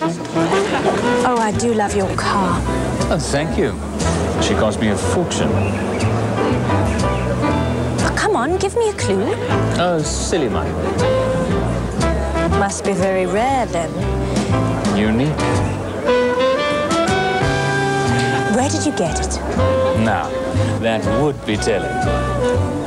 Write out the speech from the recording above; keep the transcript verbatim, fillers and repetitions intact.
Oh, I do love your car. Oh, thank you. She cost me a fortune. Oh, come on, give me a clue. Oh, silly money. Must be very rare, then. Unique. Where did you get it? Now, that would be telling.